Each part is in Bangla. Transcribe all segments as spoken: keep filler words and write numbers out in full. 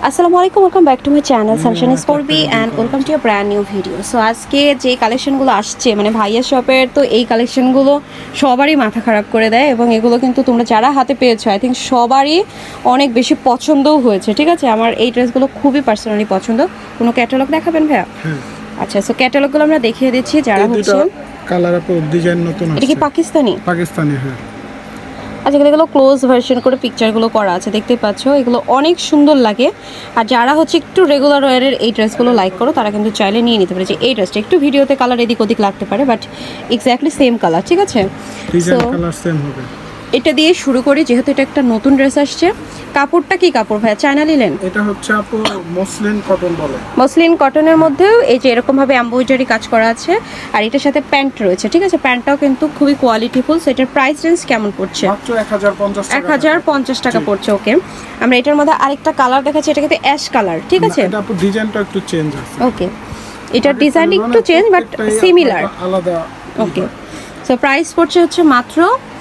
আসসালামু আলাইকুম, welcome back to my channel sunshine স্পোর্টবি and welcome to a brand new video. So আজকে যে কালেকশনগুলো আসছে মানে ভাইয়া শপের, তো এই কালেকশনগুলো সবারই মাথা খারাপ করে দেয় এবং এগুলো কিন্তু তোমরা যারা হাতে পেয়েছো আই থিঙ্ক সবারই অনেক বেশি পছন্দও হয়েছে। ঠিক আছে, আমার এই ড্রেসগুলো খুবই পার্সোনালি পছন্দ। কোনো ক্যাটালগ দেখাবেন ভাইয়া? আচ্ছা, সো ক্যাটালগগুলো আমরা দেখিয়ে দিচ্ছি। যারা হচ্ছে কালার আপু ডিজাইন নতুন আছে। এটা কি পাকিস্তানি? পাকিস্তানি, হ্যাঁ। আচ্ছা, এগুলো ক্লোজ ভার্সন করে পিকচারগুলো করা আছে, দেখতে পাচ্ছ। এগুলো অনেক সুন্দর লাগে। আর যারা হচ্ছে একটু রেগুলার ওয়ারের এই ড্রেসগুলো লাইক করো তারা কিন্তু চাইলে নিয়ে নিতে পারে। যে এই ড্রেসটা একটু ভিডিওতে কালার এদিক ওদিক লাগতে পারে, বাট এক্স্যাক্টলি সেম কালার। ঠিক আছে, ডিজাইন কালার সেম হবে। এটা দিয়ে শুরু করি, যেহেতু এটা একটা নতুন ড্রেস আসছে। কাপড়টা কি কাপড় ভাইয়া? China linen? এটা হচ্ছে আপু মসলিন কটন বলে। মসলিন কটনের মধ্যেও এই যে এরকম ভাবে এমব্রয়ডারি কাজ করা আছে, আর এটার সাথে প্যান্ট রয়েছে। ঠিক আছে, প্যান্টটাও কিন্তু খুবই কোয়ালিটিফুল। সো এটার প্রাইস রেঞ্জ কেমন পড়ছে? মাত্র এক হাজার পঞ্চাশ টাকা। এক হাজার পঞ্চাশ টাকা পড়ছে। ওকে, আমরা এটার মধ্যে আরেকটা কালার দেখাচ্ছি, এটা কিন্তু অ্যাশ কালার। ঠিক আছে, এটা আপু ডিজাইনটা একটু চেঞ্জ আছে। ওকে, এটার ডিজাইন একটু চেঞ্জ বাট সিমিলার। আলাদা। ওকে, সো প্রাইস পড়ছে হচ্ছে মাত্র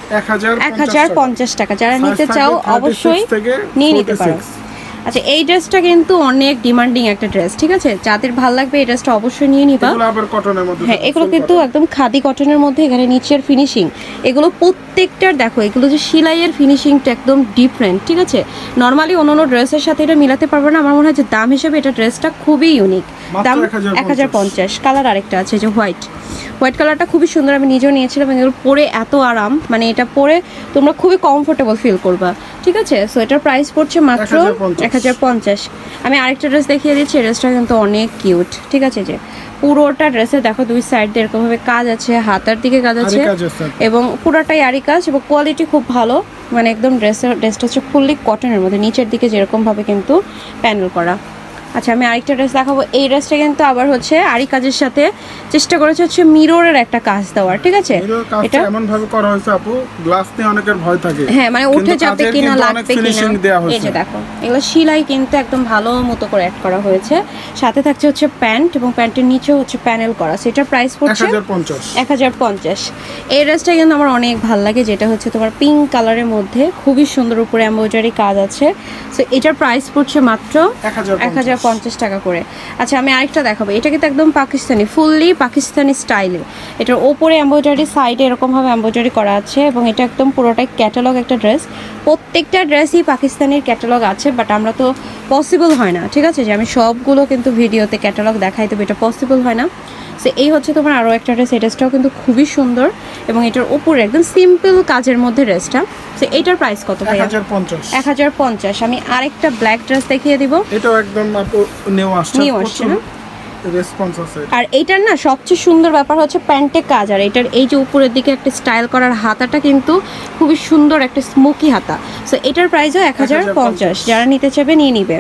এক হাজার পঞ্চাশ টাকা। যারা নিতে চাও অবশ্যই নিয়ে নিতে পারো। আচ্ছা, এই ড্রেসটা কিন্তু অনেক ডিমান্ডিং একটা ড্রেস। ঠিক আছে, যাদের ভালো লাগবে এই ড্রেসটা অবশ্যই নিয়ে নিবা। এগুলো আবার কটনের মধ্যে। হ্যাঁ, এগুলো কিন্তু একদম খাদি কটনের মধ্যে। এখানে নিচের ফিনিশিং এগুলো প্রত্যেকটার দেখো, এগুলো যে সেলাইয়ের ফিনিশিংটা একদম ডিফারেন্ট। ঠিক আছে, নর্মালি অন্যান্য ড্রেসের সাথে এটা মিলাতে পারবে না। আমার মনে হয় যে দাম হিসেবে এটা ড্রেসটা খুবই ইউনিক। দাম এক হাজার পঞ্চাশ। কালার আরেকটা আছে যে হোয়াইট, হোয়াইট কালারটা খুবই সুন্দর। আমি নিজেও নিয়েছিলাম, এগুলো পরে এত আরাম, মানে এটা পরে তোমরা খুবই কমফোর্টেবল ফিল করবা। ঠিক আছে, সো এটার প্রাইস পড়ছে মাত্র এক হাজার পঞ্চাশ। আমি আরেকটা ড্রেস দেখিয়ে দিচ্ছি। ড্রেসটা কিন্তু অনেক কিউট। ঠিক আছে, যে পুরোটা ড্রেসে দেখো দুই সাইড দিয়ে এরকমভাবে কাজ আছে, হাতার দিকে কাজ আছে এবং পুরোটাই আরি কাজ এবং কোয়ালিটি খুব ভালো। মানে একদম ড্রেসের ড্রেসটা হচ্ছে ফুললি কটনের মধ্যে, নিচের দিকে যেরকমভাবে কিন্তু প্যানেল করা। আচ্ছা, আমি আরেকটা ড্রেস দেখাবো। এই ড্রেসটা কিন্তু আবার হচ্ছে আরি কাজের সাথে চেষ্টা করেছে হচ্ছে মিররের একটা কাজ দেওয়ার। ঠিক আছে, এটা এমন ভাবে করা হয়েছে আপু, গ্লাস নিয়ে অনেকের ভয় থাকে। হ্যাঁ, মানে উঠে যাবে কিনা, লাগবে কিনা। এই যে দেখো, এগুলো সেলাই কিন্তু একদম ভালো মতো করে অ্যাড করা হয়েছে। সাথে থাকছে হচ্ছে প্যান্ট এবং প্যান্টের নিচেও হচ্ছে প্যানেল করা। সেটার প্রাইস পড়ছে এক হাজার পঞ্চাশ। এই ড্রেসটা কিন্তু আমার অনেক ভালো লাগে, যেটা হচ্ছে তোমার পিঙ্ক কালারের মধ্যে খুবই সুন্দর উপরে এমব্রয়ডারি কাজ আছে। সো এটার প্রাইস পড়ছে মাত্র এক হাজার পঞ্চাশ টাকা করে। আচ্ছা, আমি আরেকটা দেখাবো। এটা কিন্তু একদম পাকিস্তানি, ফুললি পাকিস্তানি স্টাইলে। এটার ওপরে এমব্রয়ডারি, সাইডে এরকমভাবে এমব্রয়ডারি করা আছে এবং এটা একদম পুরোটাই ক্যাটালগ একটা ড্রেস। প্রত্যেকটা ড্রেসই পাকিস্তানির ক্যাটালগ আছে, বাট আমরা তো পসিবল হয় না। ঠিক আছে, যে আমি সবগুলো কিন্তু ভিডিওতে ক্যাটালগ দেখাই দেবো, এটা পসিবল হয় না। সো এই হচ্ছে তোমার আরও একটা ড্রেস। এই ড্রেসটাও কিন্তু খুবই সুন্দর এবং এটার উপরে একদম সিম্পল কাজের মধ্যে ড্রেসটা। সো এইটার প্রাইস কত ভাই? এক হাজার পঞ্চাশ। আমি আরেকটা ব্ল্যাক ড্রেস দেখিয়ে দিব। এটাও একদম নিউ আসছে, নিউ আসছে না? রেসপন্স আছে। আর এইটার না সবচেয়ে সুন্দর ব্যাপার হচ্ছে প্যান্টে কাজ, আর এটার এই যে উপরের দিকে একটা স্টাইল করার হাতাটা কিন্তু খুবই সুন্দর, একটা স্মোকি হাতা। সো এটার প্রাইসও এক হাজার পঞ্চাশ। যারা নিতে চাইবে নিয়ে নিবে।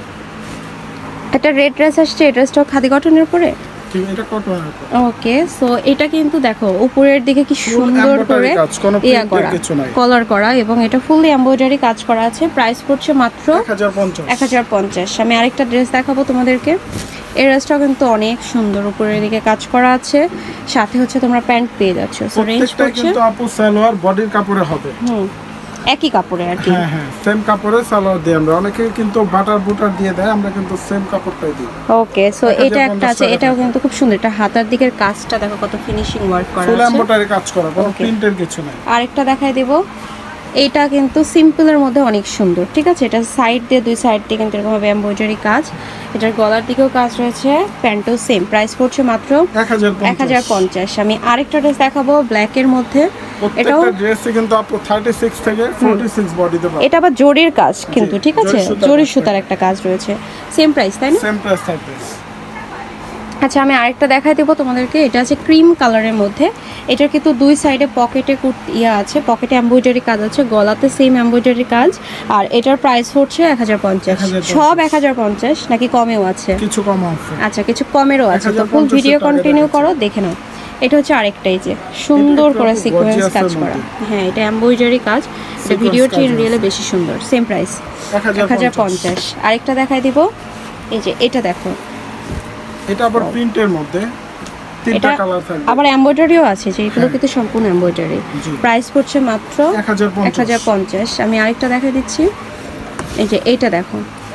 একটা রেড ড্রেস আসছে, এই ড্রেসটাও খাদি কটনের উপরে। ওকে, সো এটা কিন্তু দেখো উপরের দিকে কি সুন্দর করে ইয়া করা, কলার করা এবং এটা ফুললি এমব্রয়ডারি কাজ করা আছে। প্রাইস পড়ছে মাত্র এক হাজার পঞ্চাশ। আমি আরেকটা ড্রেস দেখাবো তোমাদেরকে। এই ড্রেসটাও কিন্তু অনেক সুন্দর, উপরের দিকে কাজ করা আছে, সাথে হচ্ছে তোমরা প্যান্ট পেয়ে যাচ্ছ। সো রেঞ্জ পড়ছে কিন্তু আপু সালোয়ার বডির কাপড়ে হবে। হুম, একই কাপড়ে আর কি। হ্যাঁ হ্যাঁ, সেম কাপড়ে সালোয়ার দিই আমরা। অনেকে কিন্তু বাটার বুটার দিয়ে দেয়, আমরা কিন্তু সেম কাপড়টাই দিই। ওকে, সো এটা একটা আছে, এটাও কিন্তু খুব সুন্দর। এটা হাতার দিকের কাজটা দেখো কত ফিনিশিং ওয়ার্ক করা আছে, ফুল এমব্রয়ডারি কাজ করা, কোনো প্রিন্টের কিছু নাই। আরেকটা দেখাই দেব। এটা কিন্তু সিম্পলের মধ্যে অনেক সুন্দর। ঠিক আছে, এটা সাইড দিয়ে দুই সাইড দিয়ে কিন্তু এরকমভাবে এমব্রয়ডারি কাজ। এটার গলার দিকেও কাজ রয়েছে, প্যান্টও সেম। প্রাইস পড়ছে মাত্র এক হাজার পঞ্চাশ। আমি আরেকটা ড্রেস দেখাবো ব্ল্যাকের মধ্যে। এটাও ড্রেসে কিন্তু আপু ছত্রিশ থেকে চল্লিশ বডিতে পাবে। এটা আবার জরির কাজ কিন্তু। ঠিক আছে, জরির সুতার একটা কাজ রয়েছে। সেম প্রাইস, তাই না? সেম প্রাইস থাকবে। আচ্ছা, আমি আরেকটা দেখাই দেবো তোমাদেরকে। এটা আছে ক্রিম কালারের মধ্যে। এটার কিন্তু দুই সাইডে পকেটে ইয়া আছে, পকেটে এমব্রয়ডারি কাজ আছে, গলাতে সেম এমব্রয়ডারি কাজ। আর এটার প্রাইস হচ্ছে এক হাজার পঞ্চাশ। সব এক হাজার পঞ্চাশ নাকি কমেও আছে? কিছু কম আছে। আচ্ছা, কিছু কমেরও আছে। তো ফুল ভিডিও কন্টিনিউ করো, দেখে নাও। এটা হচ্ছে আরেকটাই যে সুন্দর করে সিকোয়েন্স কাজ করা। হ্যাঁ, এটা এমব্রয়ডারি কাজ। এটা ভিডিওটি রিয়েলে বেশি সুন্দর। সেম প্রাইস এক হাজার পঞ্চাশ। আরেকটা দেখাই দিব। এই যে এটা দেখো, এটা আবার প্রিন্টের মধ্যে তিনটা কালার থাকবে, আবার এমব্রয়ডারিও আছে, যেগুলো কিন্তু সম্পূর্ণ এমব্রয়ডারি। প্রাইস পড়ছে মাত্র এক হাজার পঞ্চাশ। আমি আরেকটা দেখাই দিচ্ছি। এই যে এইটা দেখো,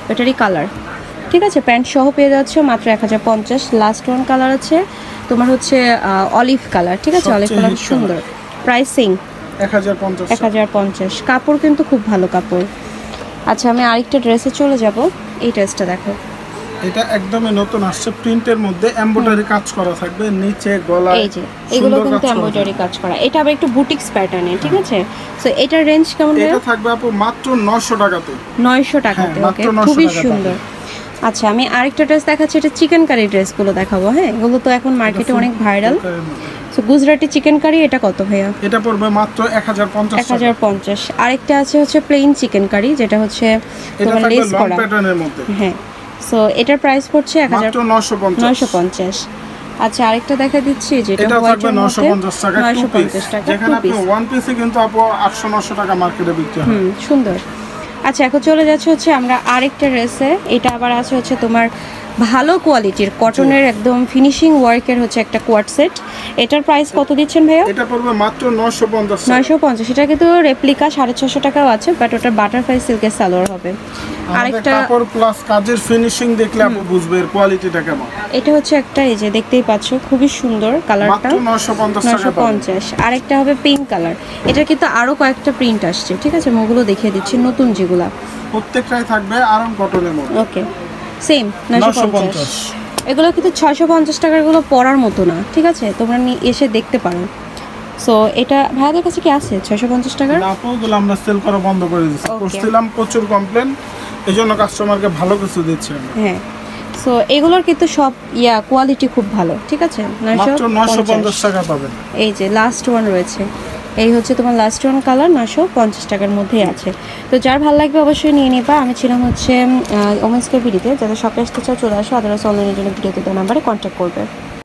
এটারই কালার, ঠিক আছে। প্যান্ট সহ পেয়ে যাচ্ছ মাত্র এক হাজার পঞ্চাশ। লাস্ট ওয়ান কালার আছে তোমার হচ্ছে অলিভ কালার, ঠিক আছে, অলিভ কালার সুন্দর। প্রাইসিং এক হাজার পঞ্চাশ এক হাজার পঞ্চাশ। কাপড় কিন্তু খুব ভালো কাপড়। আচ্ছা আমি আরেকটা ড্রেসে চলে যাব। এই ড্রেসটা দেখো, এটা একদমই নতুন আসছে, প্রিন্টের মধ্যে এমব্রয়ডারি কাজ করা থাকবে নিচে গলা, এই যে এগুলো কিন্তু এমব্রয়ডারি কাজ করা। এটা আবার একটু বুটিক্স প্যাটার্নে, ঠিক আছে। সো এটার রেঞ্জ কেমন? এটা থাকবে আপু মাত্র নয়শো টাকাতে। নয়শো টাকাতে, ওকে, খুবই সুন্দর। আচ্ছা আমি আরেকটা ড্রেস দেখাচ্ছি, এটা চিকেন কারি ড্রেসগুলো দেখাবো। হ্যাঁ, এগুলো তো এখন মার্কেটে অনেক viral. So Gujarati chikankari, এটা কত ভাইয়া? এটা পড়বে মাত্র এক হাজার পঞ্চাশ। এক হাজার পঞ্চাশ। আরেকটা আছে হচ্ছে প্লেন চিকেন কারি, যেটা হচ্ছে তোমার লেস করা প্যাটার্নের মধ্যে। হ্যাঁ, সো এটার প্রাইস পড়ছে এক হাজার নয়শো পঞ্চাশ। আচ্ছা আরেকটা দেখা দিচ্ছি, যেটা হোয়াইট এর মধ্যে নয়শো পঞ্চাশ টাকা। যেখানে আপনি ওয়ান পিসে কিন্তু আপু আটশো নয়শো টাকা মার্কেটে বিক্রি হয়। হুম, সুন্দর। আচ্ছা এখন চলে যাচ্ছে হচ্ছে আমরা আরেকটা ড্রেসে। এটা আবার আছে হচ্ছে তোমার ভালো কোয়ালিটির কটনের একদম ফিনিশিং ওয়ার্কের হচ্ছে একটা কোয়ার্ট সেট। এটার প্রাইস কত দিচ্ছেন ভাইয়া? এটা পড়বে মাত্র নয়শো পঞ্চাশ। নয়শো পঞ্চাশ। এটা কিন্তু রেপ্লিকা সাড়ে ছশো টাকাও আছে, বাট ওটা বাটারফ্লাই সিল্কের সালোয়ার হবে। আরেকটা কাপড় প্লাস কাজের ফিনিশিং দেখলে আপনি বুঝবে এর কোয়ালিটিটা কেমন। এটা হচ্ছে একটা, এই যে দেখতেই পাচ্ছ, খুবই সুন্দর কালারটা, মাত্র নয়শো পঞ্চাশ নয়শো পঞ্চাশ। আরেকটা হবে পিঙ্ক কালার। এটা কিন্তু আরো কয়েকটা প্রিন্ট আসছে, ঠিক আছে, মুগুলো দেখিয়ে দিচ্ছি নতুন যেগুলা। প্রত্যেকটাই থাকবে আরাম কটনের মধ্যে। ওকে, সেম নয়শো পঞ্চাশ। এগুলো কিন্তু ছয়শো পঞ্চাশ টাকার গুলো পরার মতো না, ঠিক আছে, তোমরা এসে দেখতে পারো। সো এটা ভাইয়াদের কাছে কি আছে ছয়শো পঞ্চাশ টাকার? না, ওগুলো আমরা সেল করা বন্ধ করে দিয়েছি। করছিলাম প্রচুর কমপ্লেন, এইজন্য কাস্টমারকে ভালো কিছু দিচ্ছি আমরা। হ্যাঁ, সো এগুলোর কিন্তু সব ইয়া কোয়ালিটি খুব ভালো, ঠিক আছে। নয়শো পঞ্চাশ টাকা পাবেন। এই যে লাস্ট ওয়ান রয়েছে, এই হচ্ছে তোমার লাস্ট ওয়ান কালার, নয়শো পঞ্চাশ টাকার মধ্যেই আছে। তো যার ভালো লাগবে অবশ্যই নিয়ে নিবা। আমি ছিলাম হচ্ছে ওমেন্স কেয়ার ভিডিওতে, যাদের শপে আসতে চাও চলে আসো, আদারওয়াইজ অনলাইনের জন্য ভিডিওতে দেওয়া নাম্বারে কন্ট্যাক্ট করবে।